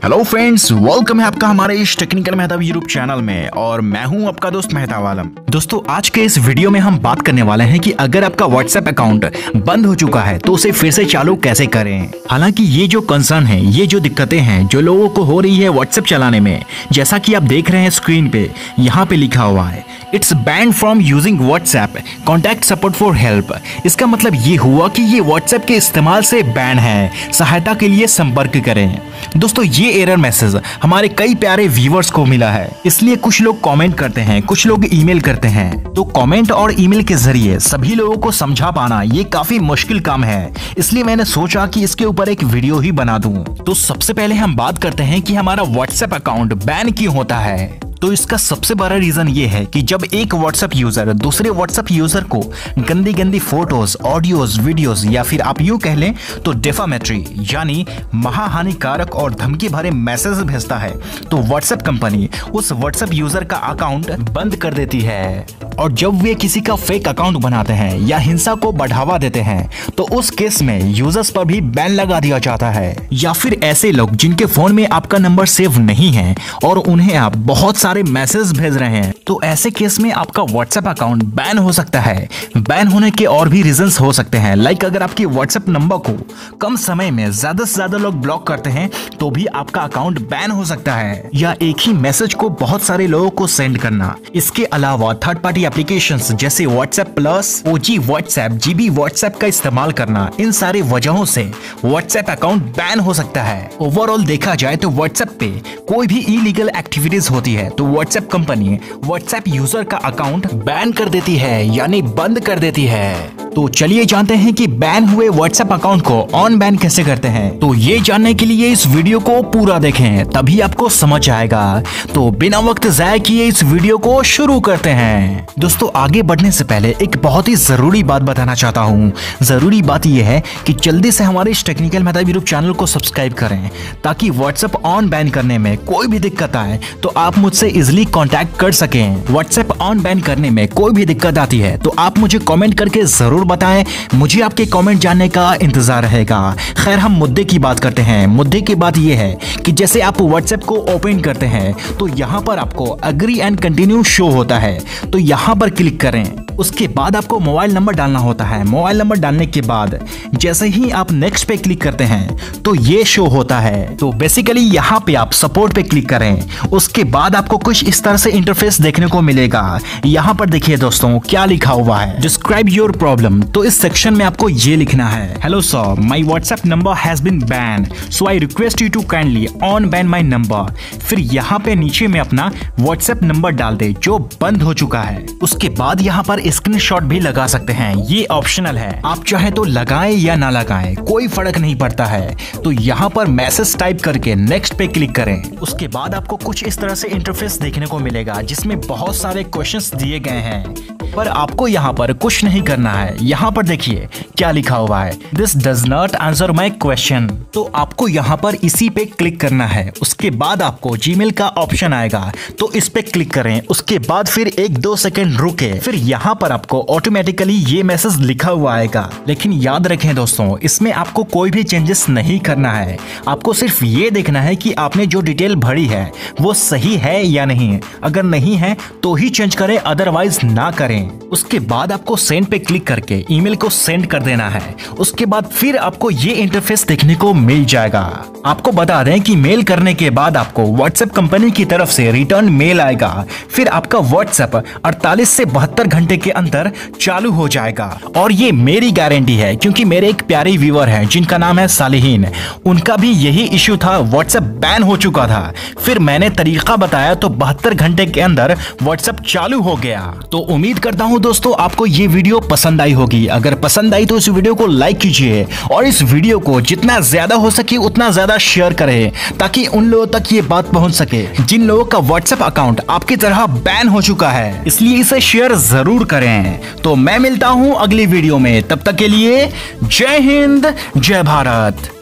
Hello friends, welcome है आपका हमारे इस टेक्निकल मेहताब यूट्यूब चैनल में और मैं हूं आपका दोस्त महताब आलम। दोस्तों, आज के इस वीडियो में हम बात करने वाले हैं कि अगर आपका व्हाट्सएप अकाउंट बंद हो चुका है तो उसे फिर से चालू कैसे करें। हालांकि ये जो कंसर्न है, ये जो दिक्कतें हैं जो लोगों को हो रही है व्हाट्सएप चलाने में, जैसा कि आप देख रहे हैं स्क्रीन पे, यहाँ पे लिखा हुआ है it's ban from using WhatsApp, contact support for help. इसका मतलब ये हुआ कि ये व्हाट्सएप के इस्तेमाल से बैन है, सहायता के लिए संपर्क करें। दोस्तों, ये एरर मैसेज हमारे कई प्यारे व्यूअर्स को मिला है, इसलिए कुछ लोग कमेंट करते हैं, कुछ लोग ईमेल करते हैं। तो कमेंट और ईमेल के जरिए सभी लोगों को समझा पाना ये काफी मुश्किल काम है, इसलिए मैंने सोचा कि इसके ऊपर एक वीडियो ही बना दूं। तो सबसे पहले हम बात करते हैं कि हमारा व्हाट्सएप अकाउंट बैन क्यों होता है। तो इसका सबसे बड़ा रीजन ये है कि जब एक व्हाट्सएप यूजर दूसरे व्हाट्सएप यूजर को गंदी गंदी फोटोज, ऑडियोज, वीडियोस या फिर आप यूं कह लें तो डेफामेटरी यानी महाहानिकारक और धमकी भरे मैसेज भेजता है, तो व्हाट्सएप कंपनी उस व्हाट्सएप यूजर का अकाउंट बंद कर देती है। और जब वे किसी का फेक अकाउंट बनाते हैं या हिंसा को बढ़ावा देते हैं तो उस केस में यूजर्स पर भी बैन लगा दिया जाता है। या फिर ऐसे लोग जिनके फोन में आपका नंबर सेव नहीं है और उन्हें आप बहुत सारे मैसेज भेज रहे हैं, तो ऐसे केस में आपका व्हाट्सएप अकाउंट बैन हो सकता है। बैन होने के और भी रीजंस हो सकते हैं, लाइक अगर आपके व्हाट्सएप नंबर को कम समय में ज्यादा से ज्यादा लोग ब्लॉक करते हैं तो भी आपका अकाउंट बैन हो सकता है। या एक ही मैसेज को बहुत सारे लोगों को सेंड करना। इसके अलावा थर्ड पार्टी एप्लीकेशंस जैसे WhatsApp plus, OG WhatsApp, GB WhatsApp का इस्तेमाल करना, इन सारी वजहों से व्हाट्सएप अकाउंट बैन हो सकता है। ओवरऑल देखा जाए तो व्हाट्सएप पे कोई भी इलीगल एक्टिविटीज होती है तो व्हाट्सएप कंपनी व्हाट्सएप यूजर का अकाउंट बैन कर देती है, यानी बंद कर देती है। तो चलिए जानते हैं कि बैन हुए व्हाट्सएप अकाउंट को ऑन बैन कैसे करते हैं। तो ये जानने के लिए इस वीडियो को पूरा देखें, तभी आपको समझ आएगा। तो बिना वक्त जाया किए इस वीडियो को शुरू करते हैं। दोस्तों, आगे बढ़ने से पहले एक बहुत ही जरूरी बात बताना चाहता हूँ। जरूरी बात यह है कि जल्दी से हमारे इस टेक्निकल मेहताब यूट्यूब चैनल को सब्सक्राइब करें, ताकि व्हाट्सएप ऑन बैन करने में कोई भी दिक्कत आए तो आप मुझसे इजिली कांटेक्ट कर सकें। व्हाट्सएप ऑन बैन करने में कोई भी दिक्कत आती है तो आप मुझे कमेंट करके जरूर बताएं, मुझे आपके कमेंट जानने का इंतजार रहेगा। खैर, हम मुद्दे की बात करते हैं। मुद्दे की बात यह है कि जैसे आप व्हाट्सएप को ओपन करते हैं तो यहाँ पर आपको अग्री एंड कंटिन्यू शो होता है, तो यहाँ पर क्लिक करें। उसके बाद आपको मोबाइल नंबर डालना होता है। मोबाइल नंबर डालने के बाद जैसे ही आप नेक्स्ट पे क्लिक करते हैं तो ये शो होता है। तो बेसिकली यहाँ पे आप सपोर्ट पे क्लिक करें। उसके बाद आपको कुछ इस तरह से इंटरफेस देखने को मिलेगा। यहाँ पर देखिए दोस्तों क्या लिखा हुआ है, डिस्क्राइब योर प्रॉब्लम। तो इस सेक्शन में आपको ये लिखना है, hello sir, my WhatsApp number has been ban, so I request you to kindly unban my number. फिर यहाँ पे नीचे में अपना व्हाट्सएप नंबर डाल दे जो बंद हो चुका है। उसके बाद यहाँ पर स्क्रीनशॉट भी लगा सकते हैं, ये ऑप्शनल है, आप चाहे तो लगाएं या ना लगाएं, कोई फर्क नहीं पड़ता है। तो यहाँ पर मैसेज टाइप करके नेक्स्ट पे क्लिक करें। उसके बाद आपको कुछ इस तरह से इंटरफेस देखने को मिलेगा जिसमें बहुत सारे क्वेश्चंस दिए गए हैं, पर आपको यहाँ पर कुछ नहीं करना है। यहाँ पर देखिए क्या लिखा हुआ है, this does not answer my question. तो आपको यहाँ पर इसी पे क्लिक करना है। उसके बाद आपको जीमेल का ऑप्शन आएगा, तो इस पे क्लिक करें। उसके बाद फिर 1-2 सेकंड रुके, फिर यहाँ पर आपको ऑटोमेटिकली ये मैसेज लिखा हुआ आएगा। लेकिन याद रखें दोस्तों, इसमें आपको कोई भी चेंजेस नहीं करना है। आपको सिर्फ ये देखना है कि आपने जो डिटेल भरी है वो सही है या नहीं। अगर नहीं है तो ही चेंज करें, अदरवाइज ना करें। उसके बाद आपको सेंड पे क्लिक करके ईमेल को सेंड कर देना है। उसके बाद फिर आपको ये इंटरफेस देखने को मिल जाएगा। आपको बता दें कि मेल करने के बाद आपको व्हाट्सएप कंपनी की तरफ से रिटर्न मेल आएगा। फिर आपका व्हाट्सएप 48 से 72 घंटे के अंदर चालू हो जाएगा। और ये मेरी गारंटी है, क्योंकि मेरे एक प्यारे व्यूअर हैं जिनका नाम है सालिहीन, उनका भी यही इश्यू था, व्हाट्सएप बैन हो चुका था। फिर मैंने तरीका बताया तो 72 घंटे के अंदर व्हाट्सएप चालू हो गया। तो उम्मीद करता हूं दोस्तों आपको ये वीडियो पसंद आई होगी। अगर पसंद आई तो इस वीडियो को लाइक कीजिए और इस वीडियो को जितना ज्यादा हो सके उतना ज्यादा शेयर करें, ताकि उन लोगों तक ये बात पहुंच सके जिन लोगों का व्हाट्सएप अकाउंट आपकी तरह बैन हो चुका है। इसलिए इसे शेयर जरूर करें। तो मैं मिलता हूं अगली वीडियो में, तब तक के लिए जय हिंद, जय भारत।